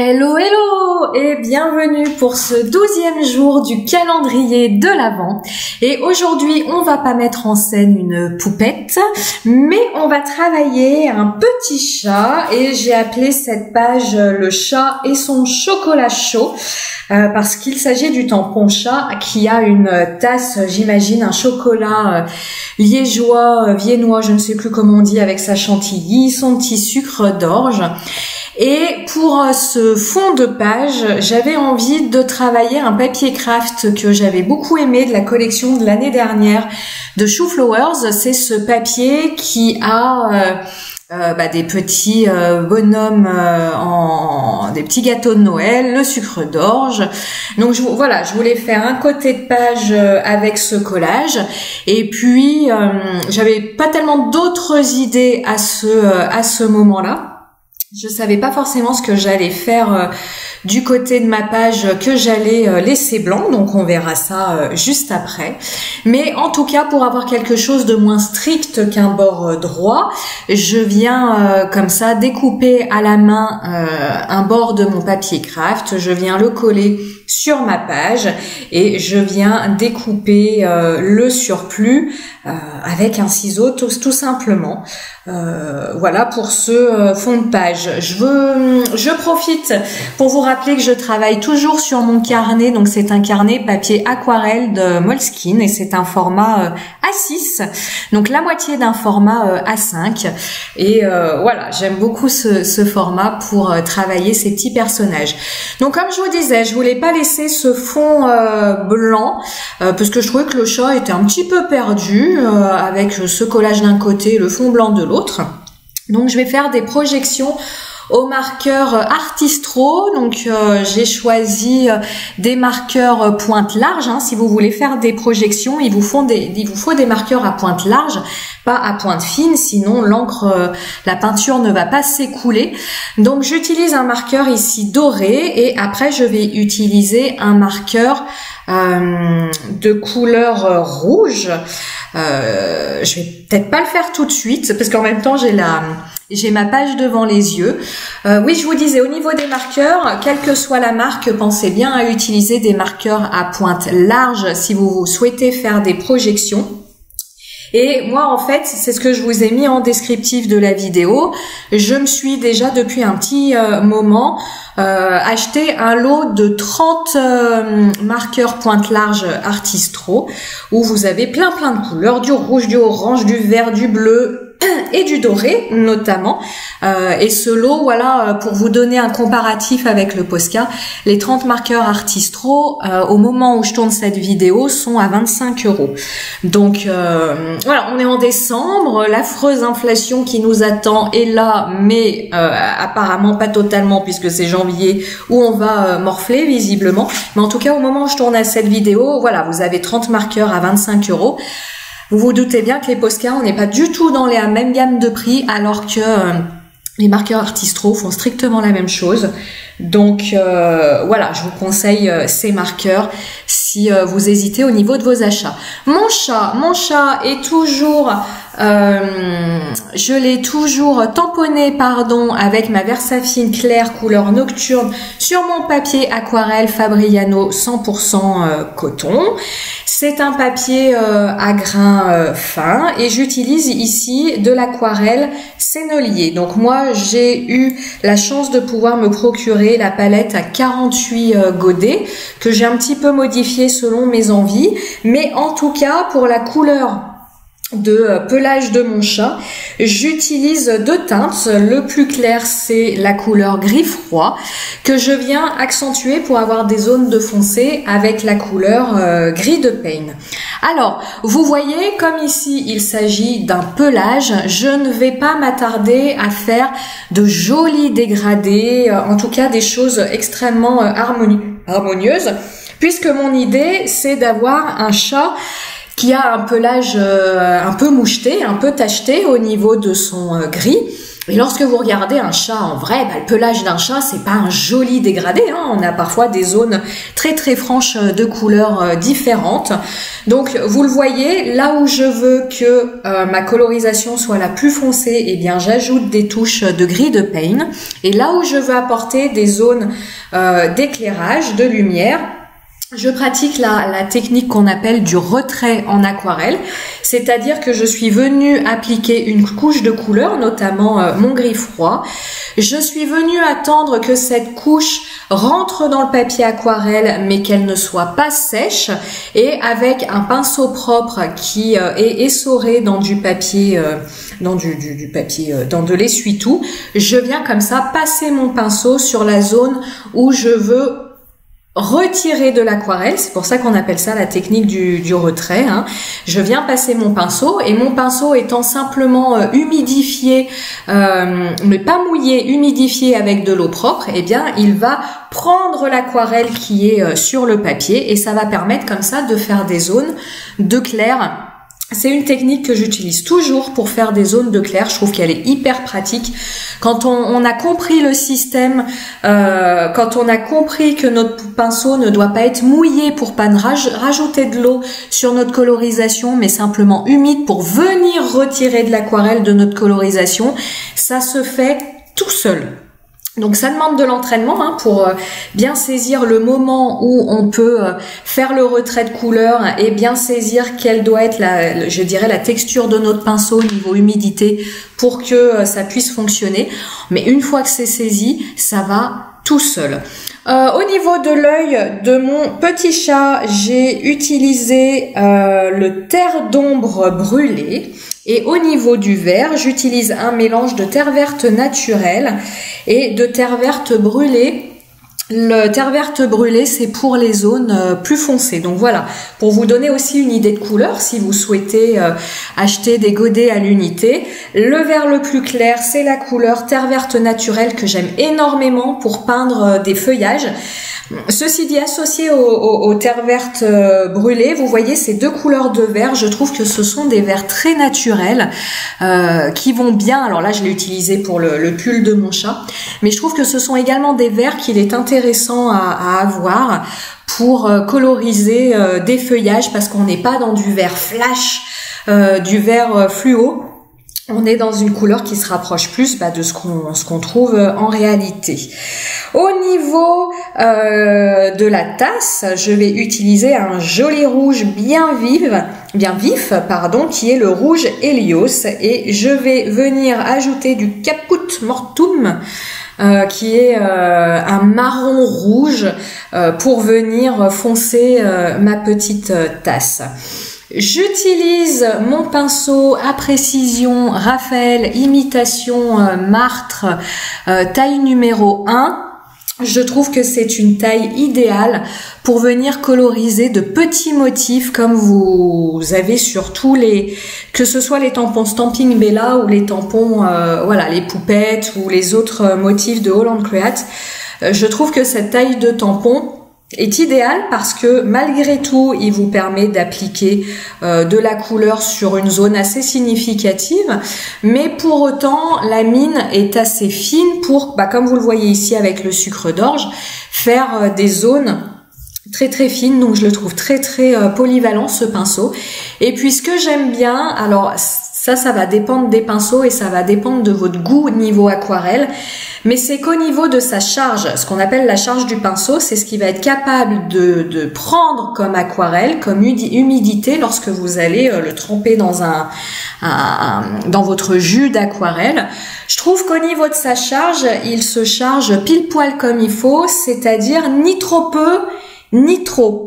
Hello hello et bienvenue pour ce 12e jour du calendrier de l'Avent. Et aujourd'hui on va pas mettre en scène une poupette, mais on va travailler un petit chat et j'ai appelé cette page le chat et son chocolat chaud parce qu'il s'agit du tampon chat qui a une tasse, j'imagine un chocolat liégeois, viennois, je ne sais plus comment on dit, avec sa chantilly, son petit sucre d'orge. Et pour ce fond de page, j'avais envie de travailler un papier craft que j'avais beaucoup aimé de la collection de l'année dernière de Chou Flowers. C'est ce papier qui a des petits bonhommes des petits gâteaux de Noël, le sucre d'orge. Donc je voulais faire un côté de page avec ce collage. Et puis j'avais pas tellement d'autres idées à ce moment-là. Je savais pas forcément ce que j'allais faire du côté de ma page que j'allais laisser blanc, donc on verra ça juste après. Mais en tout cas, pour avoir quelque chose de moins strict qu'un bord droit, je viens comme ça découper à la main un bord de mon papier craft, je viens le coller sur ma page et je viens découper le surplus avec un ciseau tout simplement. Voilà pour ce fond de page. Je profite pour vous rappeler que je travaille toujours sur mon carnet, donc c'est un carnet papier aquarelle de Moleskine et c'est un format A6, donc la moitié d'un format A5 et voilà, j'aime beaucoup ce format pour travailler ces petits personnages. Donc comme je vous disais, je voulais pas laisser ce fond blanc parce que je trouvais que le chat était un petit peu perdu avec ce collage d'un côté et le fond blanc de l'autre. Donc je vais faire des projections au marqueur Artistro. Donc j'ai choisi des marqueurs pointe large. Si vous voulez faire des projections, il vous faut des marqueurs à pointe large, pas à pointe fine, sinon l'encre, la peinture ne va pas s'écouler. Donc j'utilise un marqueur ici doré et après je vais utiliser un marqueur de couleur rouge. Je vais peut-être pas le faire tout de suite parce qu'en même temps j'ai ma page devant les yeux. Oui, je vous disais, au niveau des marqueurs, quelle que soit la marque, pensez bien à utiliser des marqueurs à pointe large si vous souhaitez faire des projections. Et moi, en fait, c'est ce que je vous ai mis en descriptif de la vidéo. Je me suis déjà, depuis un petit moment, acheté un lot de 30 marqueurs pointe large Artistro, où vous avez plein de couleurs, du rouge, du orange, du vert, du bleu, et du doré notamment. Et ce lot, voilà, pour vous donner un comparatif avec le Posca, les 30 marqueurs Artistro, au moment où je tourne cette vidéo, sont à 25 €. Donc voilà, on est en décembre, l'affreuse inflation qui nous attend est là, mais apparemment pas totalement puisque c'est janvier où on va morfler visiblement. Mais en tout cas, au moment où je tourne cette vidéo, voilà, vous avez 30 marqueurs à 25 €. Vous vous doutez bien que les Posca, on n'est pas du tout dans la même gamme de prix, alors que les marqueurs Artistro font strictement la même chose. Donc voilà, je vous conseille ces marqueurs si vous hésitez au niveau de vos achats. Mon chat est toujours, je l'ai toujours tamponné, avec ma Versafine claire couleur nocturne sur mon papier aquarelle Fabriano 100% coton. C'est un papier à grains fins et j'utilise ici de l'aquarelle Sennelier. Donc moi, j'ai eu la chance de pouvoir me procurer la palette à 48 godets que j'ai un petit peu modifiée selon mes envies. Mais en tout cas, pour la couleur de pelage de mon chat, j'utilise deux teintes. Le plus clair, c'est la couleur gris froid que je viens accentuer pour avoir des zones de foncé avec la couleur gris de Pain. Alors, vous voyez, comme ici il s'agit d'un pelage, je ne vais pas m'attarder à faire de jolis dégradés, en tout cas des choses extrêmement harmonieuses, puisque mon idée c'est d'avoir un chat qui a un pelage un peu moucheté, un peu tacheté au niveau de son gris. Et lorsque vous regardez un chat en vrai, le pelage d'un chat, c'est pas un joli dégradé, hein. On a parfois des zones très très franches de couleurs différentes. Donc vous le voyez, là où je veux que ma colorisation soit la plus foncée, eh bien j'ajoute des touches de gris de Paint. Et là où je veux apporter des zones d'éclairage, de lumière, je pratique la technique qu'on appelle du retrait en aquarelle, c'est-à-dire que je suis venue appliquer une couche de couleur, notamment mon gris froid. Je suis venue attendre que cette couche rentre dans le papier aquarelle, mais qu'elle ne soit pas sèche, et avec un pinceau propre qui est essoré dans du papier, dans de l'essuie-tout, je viens comme ça passer mon pinceau sur la zone où je veux retirer de l'aquarelle. C'est pour ça qu'on appelle ça la technique du retrait, hein. Je viens passer mon pinceau, et mon pinceau étant simplement humidifié, mais pas mouillé, humidifié avec de l'eau propre, eh bien il va prendre l'aquarelle qui est sur le papier, et ça va permettre comme ça de faire des zones de clair. C'est une technique que j'utilise toujours pour faire des zones de clair. Je trouve qu'elle est hyper pratique. Quand on a compris le système, quand on a compris que notre pinceau ne doit pas être mouillé pour pas rajouter de l'eau sur notre colorisation, mais simplement humide pour venir retirer de l'aquarelle de notre colorisation, ça se fait tout seul. Donc ça demande de l'entraînement, hein, pour bien saisir le moment où on peut faire le retrait de couleur et bien saisir quelle doit être je dirais la texture de notre pinceau au niveau humidité pour que ça puisse fonctionner. Mais une fois que c'est saisi, ça va tout seul. Au niveau de l'œil de mon petit chat, j'ai utilisé le terre d'ombre brûlé. Et au niveau du vert, j'utilise un mélange de terre verte naturelle et de terre verte brûlée. Le terre verte brûlée, c'est pour les zones plus foncées. Donc voilà, pour vous donner aussi une idée de couleur, si vous souhaitez acheter des godets à l'unité. Le vert le plus clair, c'est la couleur terre verte naturelle que j'aime énormément pour peindre des feuillages. Ceci dit, associé au terre verte brûlée, vous voyez ces deux couleurs de vert, je trouve que ce sont des verts très naturels qui vont bien. Alors là, je l'ai utilisé pour le pull de mon chat, mais je trouve que ce sont également des verts qu'il est intéressant à avoir pour coloriser des feuillages, parce qu'on n'est pas dans du vert flash, du vert fluo. On est dans une couleur qui se rapproche plus de ce qu'on trouve en réalité. Au niveau de la tasse, je vais utiliser un joli rouge bien vif, qui est le rouge Helios, et je vais venir ajouter du Caput Mortuum, qui est un marron rouge, pour venir foncer ma petite tasse. J'utilise mon pinceau à précision Raphaël Imitation Martre, taille numéro 1. Je trouve que c'est une taille idéale pour venir coloriser de petits motifs comme vous avez sur tous que ce soit les tampons Stampin' Bella ou les tampons, les poupettes ou les autres motifs de Holland Create. Je trouve que cette taille de tampon est idéal parce que malgré tout, il vous permet d'appliquer de la couleur sur une zone assez significative, mais pour autant, la mine est assez fine pour, comme vous le voyez ici avec le sucre d'orge, faire des zones très très fines. Donc je le trouve très très polyvalent, ce pinceau. Et puis ce que j'aime bien, alors ça va dépendre des pinceaux et ça va dépendre de votre goût niveau aquarelle, mais c'est qu'au niveau de sa charge, ce qu'on appelle la charge du pinceau, c'est ce qui va être capable de prendre comme aquarelle, comme humidité lorsque vous allez le tremper dans dans votre jus d'aquarelle. Je trouve qu'au niveau de sa charge, il se charge pile poil comme il faut, c'est-à-dire ni trop peu, ni trop.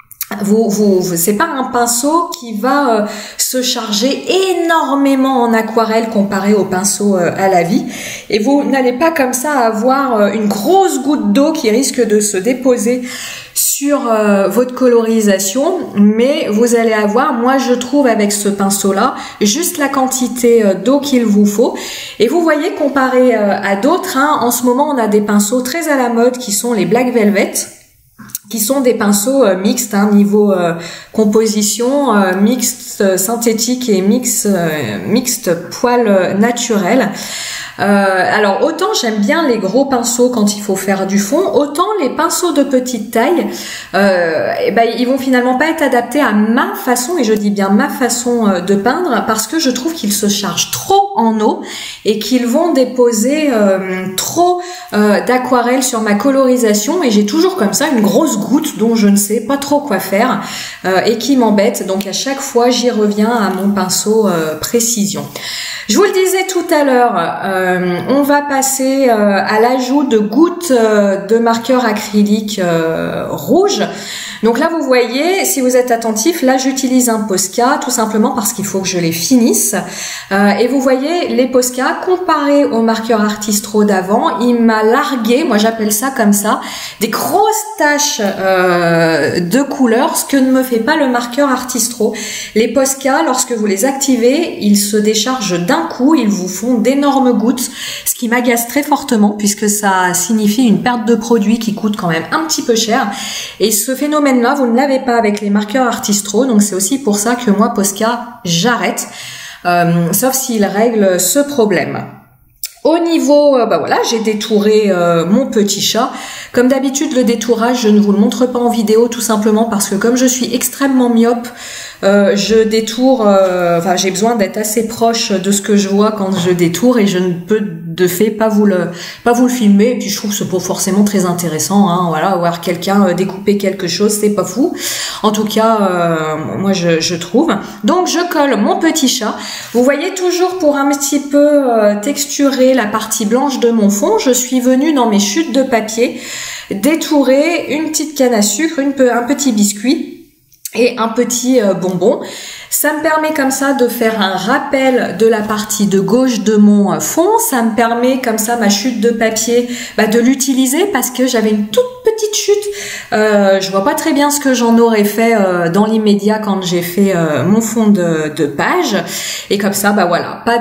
C'est pas un pinceau qui va se charger énormément en aquarelle comparé au pinceau à la vie, et vous n'allez pas comme ça avoir une grosse goutte d'eau qui risque de se déposer sur votre colorisation, mais vous allez avoir, moi je trouve avec ce pinceau là, juste la quantité d'eau qu'il vous faut. Et vous voyez, comparé à d'autres, en ce moment on a des pinceaux très à la mode qui sont les Black Velvet. qui sont des pinceaux mixtes, hein, niveau composition, mixte synthétique et mixte poil naturel. Alors autant j'aime bien les gros pinceaux quand il faut faire du fond, autant les pinceaux de petite taille, ils vont finalement pas être adaptés à ma façon, et je dis bien ma façon de peindre, parce que je trouve qu'ils se chargent trop en eau et qu'ils vont déposer trop d'aquarelle sur ma colorisation, et j'ai toujours comme ça une grosse goutte dont je ne sais pas trop quoi faire et qui m'embête. Donc à chaque fois j'y reviens à mon pinceau précision. Je vous le disais tout à l'heure, on va passer à l'ajout de gouttes de marqueur acrylique rouge. Donc là, vous voyez, si vous êtes attentif, là j'utilise un Posca tout simplement parce qu'il faut que je les finisse. Et vous voyez, les Posca, comparés au marqueur Artistro d'avant, il m'a largué, moi j'appelle ça comme ça, des grosses taches de couleur, ce que ne me fait pas le marqueur Artistro. Les Posca, lorsque vous les activez, ils se déchargent d'un coup, ils vous font d'énormes gouttes, ce qui m'agace très fortement puisque ça signifie une perte de produit qui coûte quand même un petit peu cher. Et ce phénomène-là, vous ne l'avez pas avec les marqueurs Artistro, donc c'est aussi pour ça que moi, Posca, j'arrête, sauf s'il règle ce problème. Au niveau, voilà, j'ai détouré mon petit chat. Comme d'habitude, le détourage, je ne vous le montre pas en vidéo, tout simplement parce que comme je suis extrêmement myope, je détourne, j'ai besoin d'être assez proche de ce que je vois quand je détourne, et je ne peux de fait pas vous le filmer. Et puis je trouve que c'est pas forcément très intéressant, hein, voilà, voir quelqu'un découper quelque chose, c'est pas fou. En tout cas, moi je trouve. Donc je colle mon petit chat. Vous voyez, toujours pour un petit peu texturer la partie blanche de mon fond, je suis venue dans mes chutes de papier détourer une petite canne à sucre, un petit biscuit et un petit bonbon. Ça me permet comme ça de faire un rappel de la partie de gauche de mon fond. Ça me permet comme ça, ma chute de papier, de l'utiliser parce que j'avais une toute petite chute. Je vois pas très bien ce que j'en aurais fait dans l'immédiat quand j'ai fait mon fond de page. Et comme ça, voilà, pas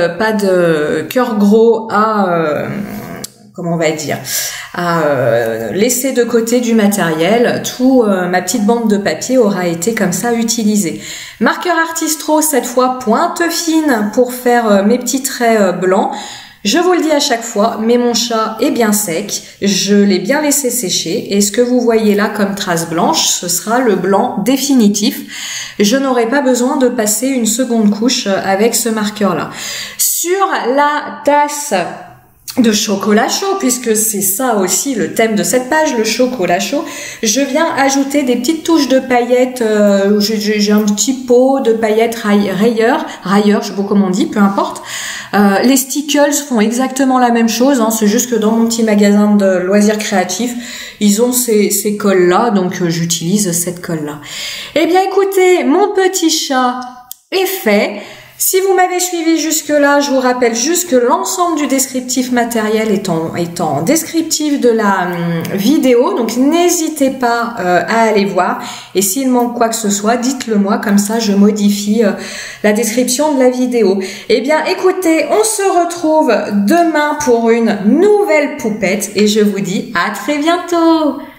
de cœur gros à... comment on va dire, à laisser de côté du matériel. Tout ma petite bande de papier aura été comme ça utilisée. Marqueur Artistro, cette fois pointe fine pour faire mes petits traits blancs. Je vous le dis à chaque fois, mais mon chat est bien sec, je l'ai bien laissé sécher, et ce que vous voyez là comme trace blanche, ce sera le blanc définitif. Je n'aurai pas besoin de passer une seconde couche avec ce marqueur-là. Sur la tasse de chocolat chaud, puisque c'est ça aussi le thème de cette page, le chocolat chaud, je viens ajouter des petites touches de paillettes. J'ai un petit pot de paillettes rayures, je sais pas comment on dit, peu importe. Les Stickles font exactement la même chose, hein, c'est juste que dans mon petit magasin de loisirs créatifs, ils ont ces colles là, donc j'utilise cette colle là. Eh bien écoutez, mon petit chat est fait. Si vous m'avez suivi jusque-là, je vous rappelle juste que l'ensemble du descriptif matériel est en descriptif de la vidéo, donc n'hésitez pas à aller voir. Et s'il manque quoi que ce soit, dites-le moi, comme ça je modifie la description de la vidéo. Eh bien écoutez, on se retrouve demain pour une nouvelle poupette et je vous dis à très bientôt.